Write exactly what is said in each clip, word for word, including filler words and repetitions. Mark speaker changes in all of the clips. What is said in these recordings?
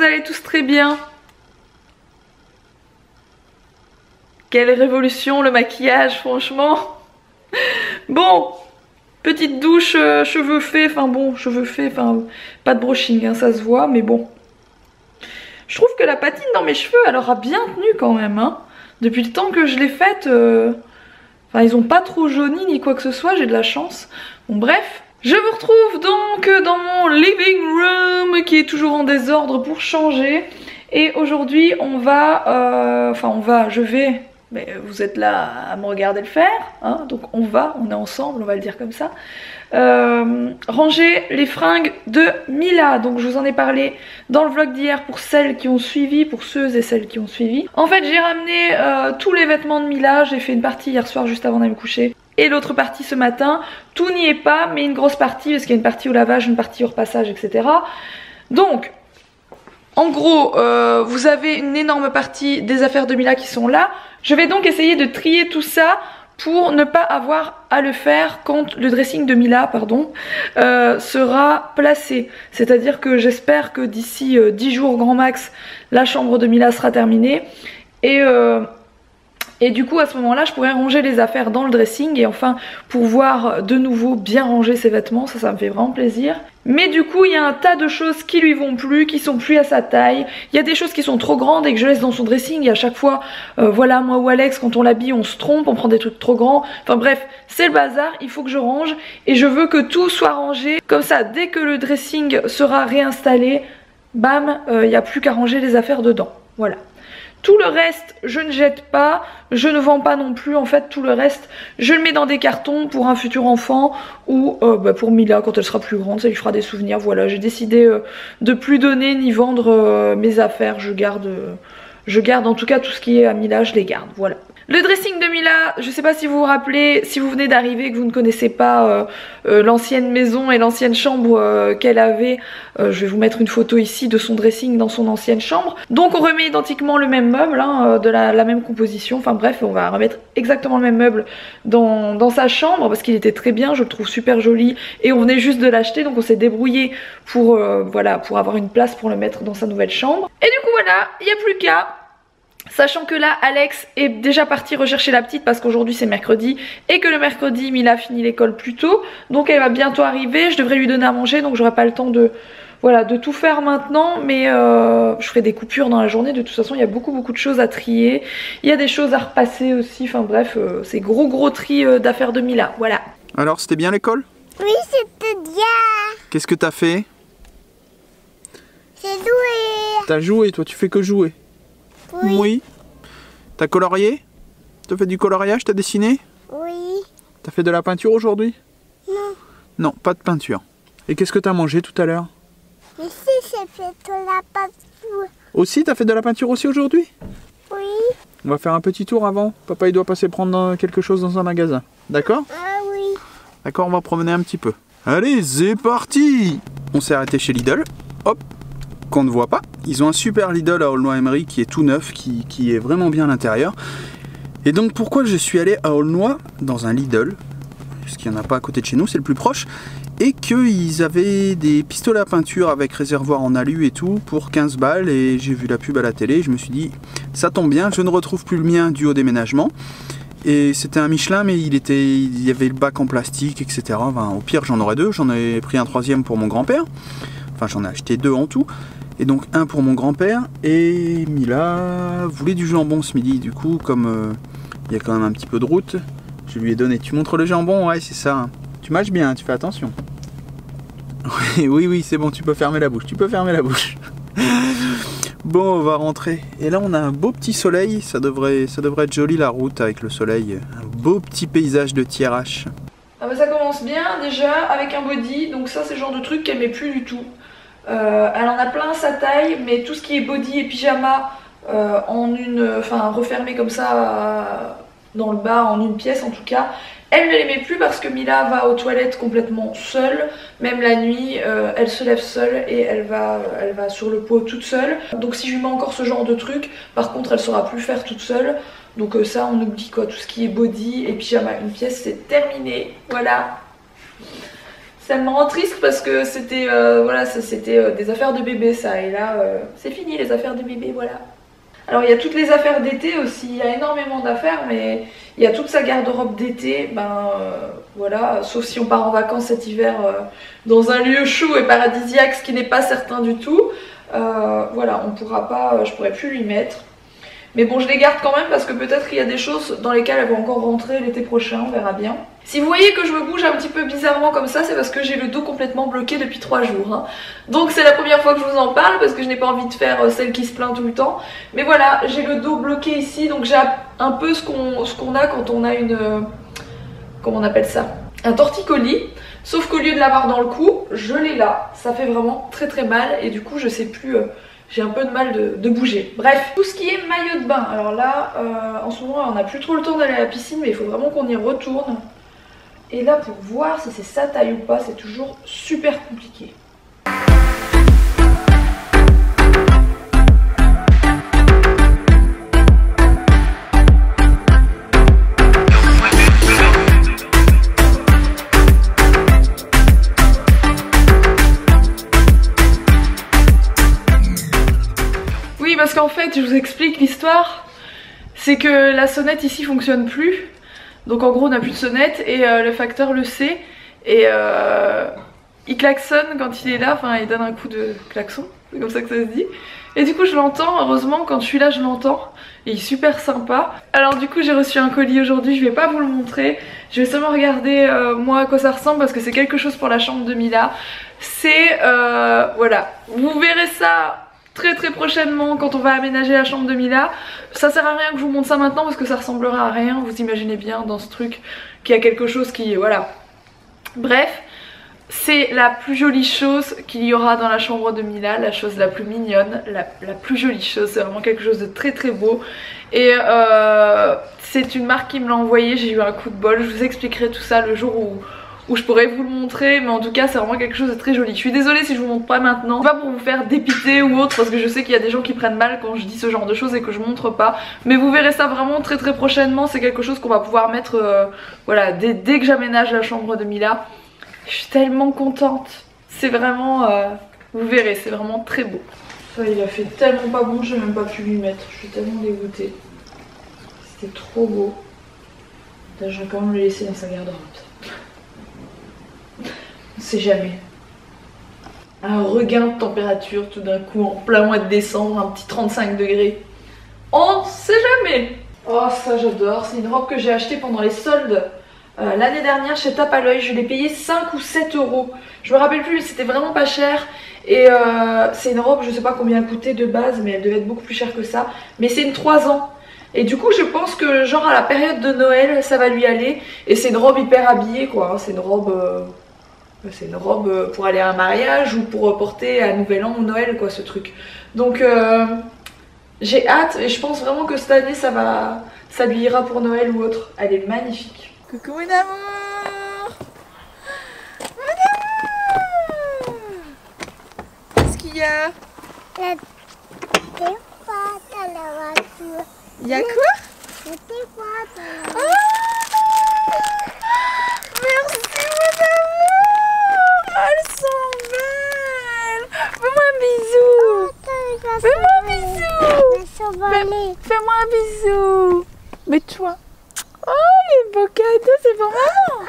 Speaker 1: allez tous très bien. Quelle révolution le maquillage, franchement. Bon, petite douche, euh, cheveux faits, enfin bon, cheveux faits, enfin pas de brushing, hein, ça se voit, mais bon. Je trouve que la patine dans mes cheveux, elle aura bien tenu quand même, hein. Depuis le temps que je l'ai faite, euh... enfin ils ont pas trop jauni ni quoi que ce soit, j'ai de la chance. Bon bref, je vous retrouve donc dans mon living room qui est toujours en désordre pour changer. Et aujourd'hui on va, euh... enfin on va, je vais... Mais vous êtes là à me regarder le faire, hein, donc on va, on est ensemble, on va le dire comme ça. Euh, ranger les fringues de Mila. Donc je vous en ai parlé dans le vlog d'hier pour celles qui ont suivi, pour ceux et celles qui ont suivi. En fait j'ai ramené euh, tous les vêtements de Mila, j'ai fait une partie hier soir juste avant d'aller me coucher. Et l'autre partie ce matin, tout n'y est pas, mais une grosse partie, parce qu'il y a une partie au lavage, une partie au repassage, et cetera. Donc... En gros, euh, vous avez une énorme partie des affaires de Mila qui sont là. Je vais donc essayer de trier tout ça pour ne pas avoir à le faire quand le dressing de Mila, pardon, euh, sera placé. C'est-à-dire que j'espère que d'ici euh, dix jours grand max, la chambre de Mila sera terminée. Et... Euh, Et du coup à ce moment là je pourrais ranger les affaires dans le dressing et enfin pouvoir de nouveau bien ranger ses vêtements, ça ça me fait vraiment plaisir. Mais du coup il y a un tas de choses qui lui vont plus, qui sont plus à sa taille. Il y a des choses qui sont trop grandes et que je laisse dans son dressing et à chaque fois euh, voilà moi ou Alex quand on l'habille on se trompe, on prend des trucs trop grands. Enfin bref c'est le bazar, il faut que je range et je veux que tout soit rangé. Comme ça dès que le dressing sera réinstallé, bam, il euh, n'y a plus qu'à ranger les affaires dedans. Voilà. Tout le reste, je ne jette pas, je ne vends pas non plus, en fait tout le reste, je le mets dans des cartons pour un futur enfant ou euh, bah, pour Mila quand elle sera plus grande, ça lui fera des souvenirs. Voilà, j'ai décidé euh, de plus donner ni vendre euh, mes affaires, je garde, euh, je garde en tout cas tout ce qui est à Mila, je les garde, voilà. Le dressing de Mila, je sais pas si vous vous rappelez, si vous venez d'arriver que vous ne connaissez pas euh, euh, l'ancienne maison et l'ancienne chambre euh, qu'elle avait, euh, je vais vous mettre une photo ici de son dressing dans son ancienne chambre. Donc on remet identiquement le même meuble, hein, euh, de la, la même composition, enfin bref on va remettre exactement le même meuble dans, dans sa chambre parce qu'il était très bien, je le trouve super joli et on venait juste de l'acheter donc on s'est débrouillé pour, euh, voilà, pour avoir une place pour le mettre dans sa nouvelle chambre. Et du coup voilà, il n'y a plus qu'à... Sachant que là Alex est déjà parti rechercher la petite parce qu'aujourd'hui c'est mercredi et que le mercredi Mila finit l'école plus tôt, donc elle va bientôt arriver, je devrais lui donner à manger donc j'aurai pas le temps de, voilà, de tout faire maintenant, mais euh, je ferai des coupures dans la journée. De toute façon il y a beaucoup beaucoup de choses à trier, il y a des choses à repasser aussi, enfin bref euh, c'est gros gros tri euh, d'affaires de Mila, voilà.
Speaker 2: Alors c'était bien l'école?
Speaker 3: Oui c'était bien.
Speaker 2: Qu'est-ce que t'as fait?
Speaker 3: J'ai joué.
Speaker 2: T'as joué, toi tu fais que jouer?
Speaker 3: Oui.
Speaker 2: Oui. T'as colorié? T'as fait du coloriage? T'as dessiné?
Speaker 3: Oui.
Speaker 2: T'as fait de la peinture aujourd'hui?
Speaker 3: Non.
Speaker 2: Non, pas de peinture. Et qu'est-ce que t'as mangé tout à l'heure?
Speaker 3: Mais si j'ai fait de la peinture.
Speaker 2: Aussi, t'as fait de la peinture aussi aujourd'hui?
Speaker 3: Oui.
Speaker 2: On va faire un petit tour avant. Papa il doit passer prendre quelque chose dans un magasin. D'accord?
Speaker 3: Ah oui.
Speaker 2: D'accord, on va promener un petit peu. Allez, c'est parti! On s'est arrêté chez Lidl. Hop! Qu'on ne voit pas. Ils ont un super Lidl à Aulnoy-Emery qui est tout neuf, qui, qui est vraiment bien à l'intérieur. Et donc pourquoi je suis allé à Aulnoy dans un Lidl, parce qu'il n'y en a pas à côté de chez nous, c'est le plus proche, et qu'ils avaient des pistolets à peinture avec réservoir en alu et tout pour quinze balles, et j'ai vu la pub à la télé, je me suis dit ça tombe bien, je ne retrouve plus le mien dû au déménagement. Et c'était un Michelin, mais il, était, il y avait le bac en plastique, et cetera. Enfin, au pire j'en aurais deux, j'en ai pris un troisième pour mon grand-père. Enfin j'en ai acheté deux en tout. Et donc un pour mon grand-père, et Mila voulait du jambon ce midi, du coup comme euh, il y a quand même un petit peu de route, je lui ai donné. Tu montres le jambon? Ouais c'est ça, tu mâches bien, tu fais attention. Oui oui, oui c'est bon, tu peux fermer la bouche, tu peux fermer la bouche. Bon on va rentrer, et là on a un beau petit soleil, ça devrait, ça devrait être joli la route avec le soleil, un beau petit paysage de Thiérache.
Speaker 1: Ah bah ça commence bien déjà avec un body, donc ça c'est le genre de truc qu'elle met plus du tout. Euh, elle en a plein sa taille, mais tout ce qui est body et pyjama euh, en une, enfin refermé comme ça euh, dans le bas en une pièce en tout cas, elle ne les met plus parce que Mila va aux toilettes complètement seule, même la nuit euh, elle se lève seule et elle va, elle va sur le pot toute seule. Donc si je lui mets encore ce genre de truc, par contre elle saura plus faire toute seule. Donc euh, ça on oublie quoi, tout ce qui est body et pyjama une pièce c'est terminé, voilà. Ça me rend triste parce que c'était euh, voilà, c'était euh, des affaires de bébé ça, et là euh, c'est fini les affaires de bébé, voilà. Alors il y a toutes les affaires d'été aussi, il y a énormément d'affaires, mais il y a toute sa garde-robe d'été, ben euh, voilà, sauf si on part en vacances cet hiver euh, dans un lieu chaud et paradisiaque, ce qui n'est pas certain du tout, euh, voilà, on pourra pas, je pourrais plus lui mettre. Mais bon, je les garde quand même parce que peut-être qu'il y a des choses dans lesquelles elles vont encore rentrer l'été prochain, on verra bien. Si vous voyez que je me bouge un petit peu bizarrement comme ça, c'est parce que j'ai le dos complètement bloqué depuis trois jours. Hein. Donc c'est la première fois que je vous en parle parce que je n'ai pas envie de faire celle qui se plaint tout le temps. Mais voilà, j'ai le dos bloqué ici, donc j'ai un peu ce qu'on ce qu'on a quand on a une... Comment on appelle ça? Un torticolis. Sauf qu'au lieu de l'avoir dans le cou, je l'ai là. Ça fait vraiment très très mal et du coup je sais plus... Euh, j'ai un peu de mal de, de bouger. Bref, tout ce qui est maillot de bain. Alors là, euh, en ce moment, on n'a plus trop le temps d'aller à la piscine, mais il faut vraiment qu'on y retourne. Et là, pour voir si c'est sa taille ou pas, c'est toujours super compliqué. Parce qu'en fait, je vous explique l'histoire, c'est que la sonnette ici fonctionne plus, donc en gros on n'a plus de sonnette et euh, le facteur le sait et euh, il klaxonne quand il est là, enfin il donne un coup de klaxon, c'est comme ça que ça se dit, et du coup je l'entends, heureusement quand je suis là je l'entends, et il est super sympa. Alors du coup j'ai reçu un colis aujourd'hui, je vais pas vous le montrer, je vais seulement regarder euh, moi à quoi ça ressemble parce que c'est quelque chose pour la chambre de Mila, c'est euh, voilà, vous verrez ça très très prochainement quand on va aménager la chambre de Mila. Ça sert à rien que je vous montre ça maintenant parce que ça ressemblera à rien, vous imaginez bien dans ce truc qu'il y a quelque chose qui... voilà. Bref, c'est la plus jolie chose qu'il y aura dans la chambre de Mila, la chose la plus mignonne, la, la plus jolie chose, c'est vraiment quelque chose de très très beau. Et euh, c'est une marque qui me l'a envoyé, j'ai eu un coup de bol, je vous expliquerai tout ça le jour où... où je pourrais vous le montrer, mais en tout cas c'est vraiment quelque chose de très joli. Je suis désolée si je vous montre pas maintenant, pas pour vous faire dépiter ou autre, parce que je sais qu'il y a des gens qui prennent mal quand je dis ce genre de choses et que je montre pas, mais vous verrez ça vraiment très très prochainement. C'est quelque chose qu'on va pouvoir mettre euh, voilà, dès, dès que j'aménage la chambre de Mila. Je suis tellement contente, c'est vraiment, euh, vous verrez, c'est vraiment très beau. Ça il a fait tellement pas bon, j'ai même pas pu lui mettre, je suis tellement dégoûtée. C'était trop beau. Là, je vais quand même le laisser dans sa garde-robe. On sait jamais. Un regain de température tout d'un coup en plein mois de décembre, un petit trente-cinq degrés. On sait jamais. Oh ça j'adore, c'est une robe que j'ai achetée pendant les soldes euh, l'année dernière chez Tape à l'œil. Je l'ai payée cinq ou sept euros. Je me rappelle plus, mais c'était vraiment pas cher. Et euh, c'est une robe, je sais pas combien elle coûtait de base, mais elle devait être beaucoup plus chère que ça. Mais c'est une trois ans. Et du coup je pense que genre à la période de Noël ça va lui aller. Et c'est une robe hyper habillée quoi, c'est une robe... Euh... C'est une robe pour aller à un mariage ou pour porter à Nouvel An ou Noël quoi ce truc. Donc euh, j'ai hâte et je pense vraiment que cette année ça va, ça lui ira pour Noël ou autre. Elle est magnifique. Coucou mon amour. Mon amour. Qu'est-ce qu'il y a?
Speaker 3: Il y a des boîtes à la voiture.
Speaker 1: Il y a quoi?
Speaker 3: Il y a des boîtes à la voiture.
Speaker 1: Oh merci mon amour. Elles sont belles. Fais-moi un bisou. Fais-moi un bisou. Fais-moi un bisou. Mais toi. Oh les beaux cadeaux, c'est pour maman.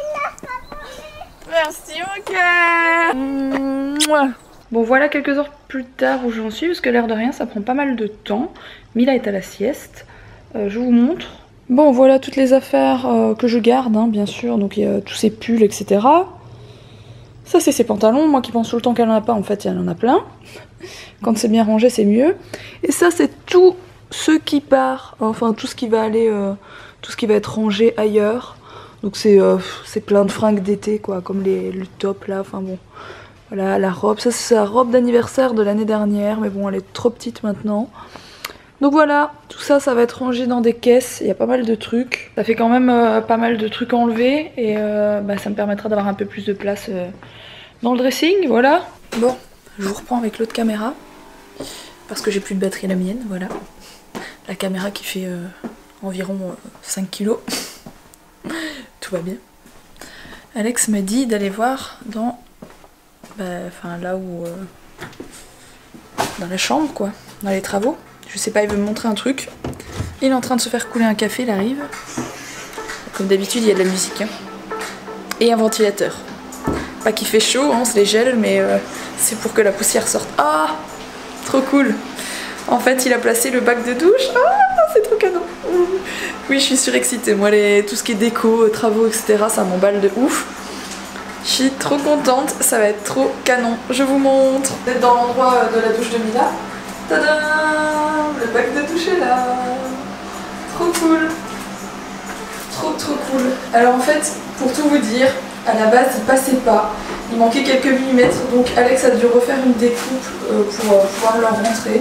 Speaker 1: Merci mon cœur. Bon voilà quelques heures plus tard où j'en suis, parce que l'air de rien ça prend pas mal de temps. Mila est à la sieste. Euh, je vous montre. Bon voilà toutes les affaires euh, que je garde hein, bien sûr. Donc il y a tous ces pulls et cetera. Ça c'est ses pantalons, moi qui pense tout le temps qu'elle en a pas, en fait elle en a plein. Quand c'est bien rangé c'est mieux. Et ça c'est tout ce qui part, enfin tout ce qui va aller, euh, tout ce qui va être rangé ailleurs. Donc c'est euh, plein de fringues d'été quoi, comme les, le top là, enfin bon. Voilà la robe, ça c'est sa robe d'anniversaire de l'année dernière, mais bon elle est trop petite maintenant. Donc voilà, tout ça, ça va être rangé dans des caisses, il y a pas mal de trucs. Ça fait quand même euh, pas mal de trucs enlevés et euh, bah, ça me permettra d'avoir un peu plus de place euh, dans le dressing, voilà. Bon, je vous reprends avec l'autre caméra, parce que j'ai plus de batterie la mienne, voilà. La caméra qui fait euh, environ euh, cinq kilos. Tout va bien. Alex m'a dit d'aller voir dans... Bah, enfin là où... Euh, dans la chambre quoi, dans les travaux. Je sais pas, il veut me montrer un truc. Il est en train de se faire couler un café, il arrive. Comme d'habitude, il y a de la musique. Hein. Et un ventilateur. Pas qu'il fait chaud, hein, on se les gèle, mais euh, c'est pour que la poussière sorte. Ah, trop cool. En fait, il a placé le bac de douche. Ah, c'est trop canon. Oui, je suis surexcitée. Moi, les, tout ce qui est déco, travaux, et cetera, ça m'emballe de ouf. Je suis trop contente, ça va être trop canon. Je vous montre. Vous êtes dans l'endroit de la douche de Mila. Tadam! Le bac de douche est là. Trop cool. Trop trop cool. Alors en fait, pour tout vous dire, à la base il passait pas. Il manquait quelques millimètres, donc Alex a dû refaire une découpe euh, pour euh, pouvoir leur rentrer.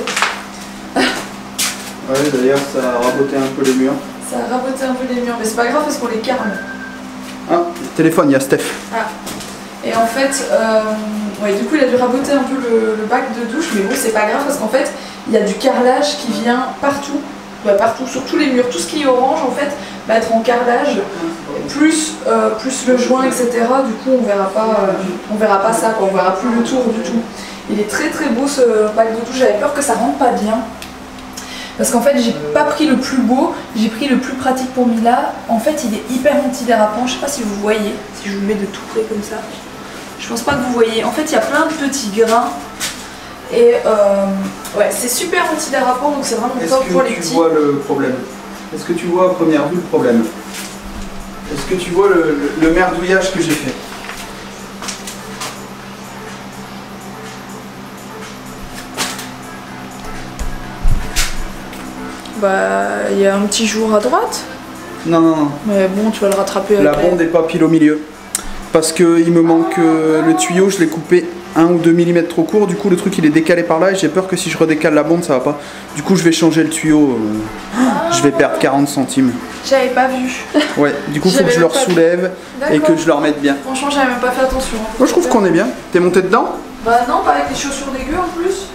Speaker 2: Ouais, d'ailleurs ça a raboté un peu les murs.
Speaker 1: Ça a raboté un peu les murs, mais c'est pas grave parce qu'on les carne.
Speaker 2: Ah, téléphone, il y a Steph. Ah.
Speaker 1: Et en fait, euh, ouais, du coup il a dû raboter un peu le, le bac de douche, mais bon c'est pas grave parce qu'en fait il y a du carrelage qui vient partout, bah, partout, sur tous les murs, tout ce qui est orange en fait va être en carrelage, plus, euh, plus le joint et cetera. Du coup on verra pas, euh, on verra pas ça, quoi. On verra plus le tour du tout. Il est très très beau ce bac de douche, j'avais peur que ça rentre pas bien. Parce qu'en fait j'ai pas pris le plus beau, j'ai pris le plus pratique pour Mila. En fait il est hyper antidérapant, je sais pas si vous voyez, si je vous le mets de tout près comme ça. Je pense pas que vous voyez. En fait, il y a plein de petits grains. Et euh, ouais, c'est super antidérapant, donc c'est vraiment top pour les petits. Est-ce que tu vois le problème?
Speaker 2: Est-ce que tu vois à première vue le problème? Est-ce que tu vois le, le, le merdouillage que j'ai fait?
Speaker 1: Bah, il y a un petit jour à droite.
Speaker 2: Non, non, non.
Speaker 1: Mais bon, tu vas le rattraper avec
Speaker 2: la bonde n'est pas pile au milieu. Parce qu'il me manque euh, le tuyau, je l'ai coupé un ou deux millimètres trop court, du coup le truc il est décalé par là et j'ai peur que si je redécale la bonde ça va pas. Du coup je vais changer le tuyau, euh, ah, je vais perdre quarante centimes.
Speaker 1: J'avais pas vu.
Speaker 2: Ouais, du coup faut que je le soulève et que je le remette bien.
Speaker 1: Franchement j'avais même pas fait attention.
Speaker 2: Moi je trouve qu'on est bien. T'es monté dedans?
Speaker 1: Bah non, pas avec les chaussures dégueu en plus.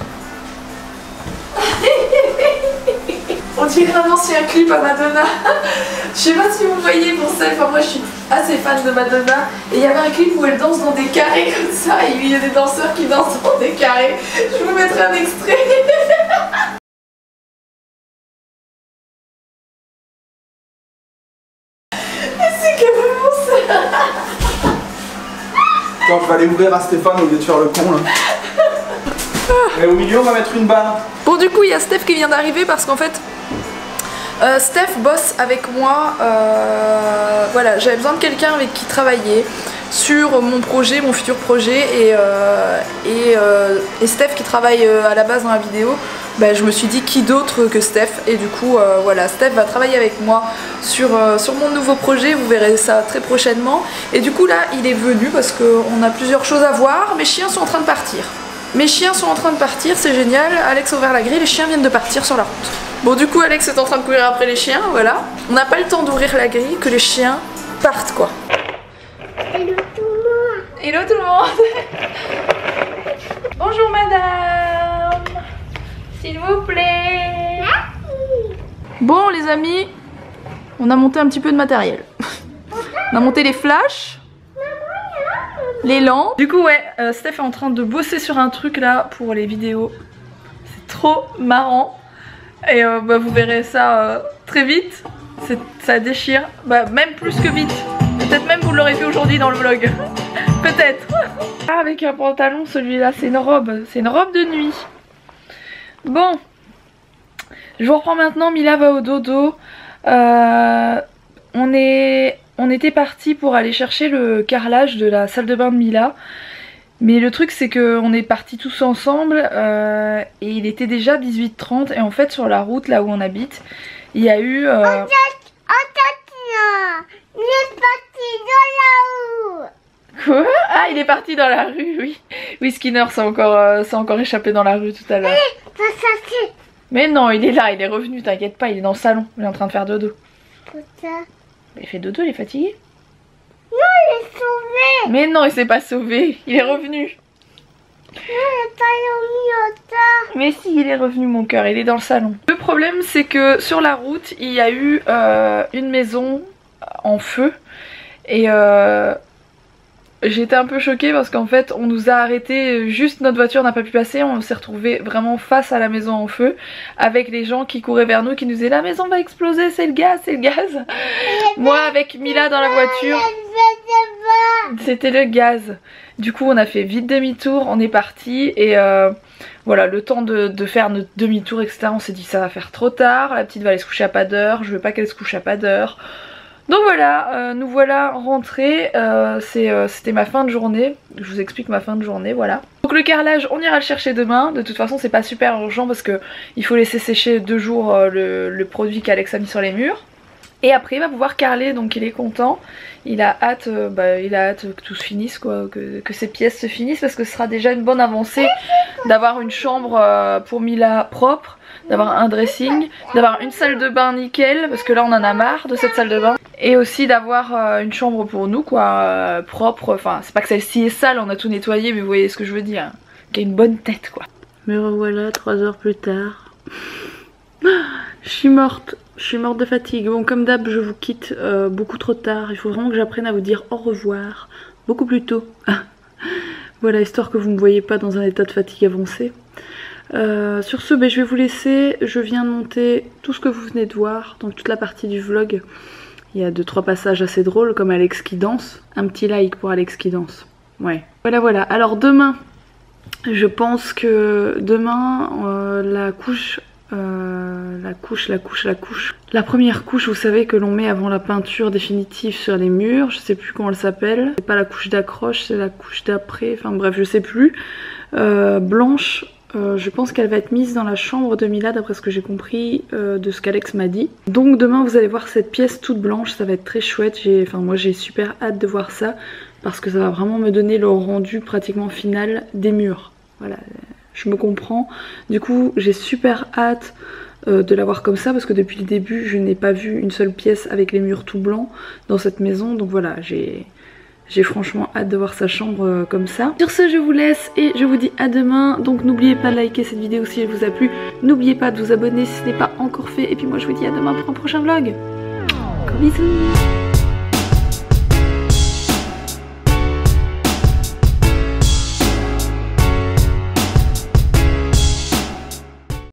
Speaker 1: On dirait un ancien clip à Madonna. Je sais pas si vous voyez pour ça, enfin moi je suis assez fan de Madonna. Et il y avait un clip où elle danse dans des carrés comme ça, et il y a des danseurs qui dansent dans des carrés. Je vous mettrai un extrait. C'est carrément ça.
Speaker 2: Attends, je vais aller ouvrir à Stéphane au lieu de faire le con là. Et au milieu on va mettre une barre.
Speaker 1: Bon du coup il y a Steph qui vient d'arriver parce qu'en fait euh, Steph bosse avec moi, euh, voilà, j'avais besoin de quelqu'un avec qui travailler sur mon projet, mon futur projet, et, euh, et, euh, et Steph qui travaille à la base dans la vidéo, bah, je me suis dit qui d'autre que Steph, et du coup euh, voilà, Steph va travailler avec moi sur, euh, sur mon nouveau projet, vous verrez ça très prochainement. Et du coup là il est venu parce qu'on a plusieurs choses à voir. Mes chiens sont en train de partir. Mes chiens sont en train de partir, c'est génial. Alex a ouvert la grille, les chiens viennent de partir sur la route. Bon du coup Alex est en train de courir après les chiens, voilà. On n'a pas le temps d'ouvrir la grille, que les chiens partent quoi.
Speaker 3: Hello tout le monde.
Speaker 1: Hello tout le monde. Bonjour madame. S'il vous plaît.
Speaker 3: Merci.
Speaker 1: Bon les amis, on a monté un petit peu de matériel. On a monté les flashs. L'élan. Du coup ouais, euh, Steph est en train de bosser sur un truc là pour les vidéos. C'est trop marrant. Et euh, bah, vous verrez ça euh, très vite. Ça déchire, bah, même plus que vite. Peut-être même vous l'aurez vu aujourd'hui dans le vlog. Peut-être. Ah, avec un pantalon, celui-là c'est une robe. C'est une robe de nuit. Bon. Je vous reprends maintenant, Mila va au dodo. Euh, on est... On était parti pour aller chercher le carrelage de la salle de bain de Mila. Mais le truc c'est qu'on est partis tous ensemble euh, et il était déjà dix-huit heures trente. Et en fait sur la route là où on habite, il y a eu... Euh...
Speaker 3: On est parti dans la rue.
Speaker 1: Quoi? Ah il est parti dans la rue, oui. Oui Skinner s'est encore, euh, encore échappé dans la rue tout à l'heure. Mais non il est là, il est revenu, t'inquiète pas, il est dans le salon. Il est en train de faire dodo.
Speaker 3: Pourquoi?
Speaker 1: Il fait dodo, il est fatigué.
Speaker 3: Non, il est sauvé.
Speaker 1: Mais non, il s'est pas sauvé, il est revenu.
Speaker 3: Non, il est pas remis au tas.
Speaker 1: Mais si, il est revenu mon cœur, il est dans le salon. Le problème c'est que sur la route, il y a eu euh, une maison en feu. Et, euh, J'ai été un peu choquée parce qu'en fait on nous a arrêté, juste notre voiture n'a pas pu passer, on s'est retrouvé vraiment face à la maison en feu avec les gens qui couraient vers nous qui nous disaient la maison va exploser, c'est le gaz, c'est le gaz. Moi avec Mila dans la voiture, c'était le gaz. Du coup on a fait vite demi-tour, on est parti et euh, voilà, le temps de, de faire notre demi-tour et cetera. On s'est dit ça va faire trop tard, la petite va aller se coucher à pas d'heure, je veux pas qu'elle se couche à pas d'heure. Donc voilà, euh, nous voilà rentrés, euh, c'était euh, ma fin de journée, je vous explique ma fin de journée, voilà. Donc le carrelage, on ira le chercher demain, de toute façon c'est pas super urgent parce que il faut laisser sécher deux jours euh, le, le produit qu'Alex a mis sur les murs. Et après il va pouvoir carreler, donc il est content, il a hâte, euh, bah, il a hâte que tout se finisse quoi, que, que ces pièces se finissent parce que ce sera déjà une bonne avancée d'avoir une chambre euh, pour Mila propre, d'avoir un dressing, d'avoir une salle de bain nickel parce que là on en a marre de cette salle de bain. Et aussi d'avoir euh, une chambre pour nous quoi, euh, propre, enfin c'est pas que celle-ci est sale, on a tout nettoyé mais vous voyez ce que je veux dire, hein, qui a une bonne tête quoi. Me revoilà trois heures plus tard. Je suis morte, je suis morte de fatigue. Bon comme d'hab je vous quitte euh, beaucoup trop tard, il faut vraiment que j'apprenne à vous dire au revoir beaucoup plus tôt. Voilà, histoire que vous ne me voyez pas dans un état de fatigue avancé. Euh, sur ce, ben, je vais vous laisser, je viens de monter tout ce que vous venez de voir, donc toute la partie du vlog. Il y a deux trois passages assez drôles comme Alex qui danse. Un petit like pour Alex qui danse. Ouais. Voilà voilà. Alors demain, je pense que demain euh, la couche, euh, la couche, la couche, la couche. La première couche, vous savez que l'on met avant la peinture définitive sur les murs. Je sais plus comment elle s'appelle. C'est pas la couche d'accroche, c'est la couche d'après. Enfin bref, je sais plus. Euh, blanche. Euh, je pense qu'elle va être mise dans la chambre de Mila d'après ce que j'ai compris euh, de ce qu'Alex m'a dit. Donc demain vous allez voir cette pièce toute blanche, ça va être très chouette. Enfin moi j'ai super hâte de voir ça parce que ça va vraiment me donner le rendu pratiquement final des murs. Voilà, je me comprends. Du coup j'ai super hâte euh, de la voir comme ça parce que depuis le début je n'ai pas vu une seule pièce avec les murs tout blancs dans cette maison. Donc voilà, j'ai... J'ai franchement hâte de voir sa chambre euh, comme ça. Sur ce, je vous laisse et je vous dis à demain. Donc n'oubliez pas de liker cette vidéo si elle vous a plu. N'oubliez pas de vous abonner si ce n'est pas encore fait. Et puis moi, je vous dis à demain pour un prochain vlog. Gros bisous.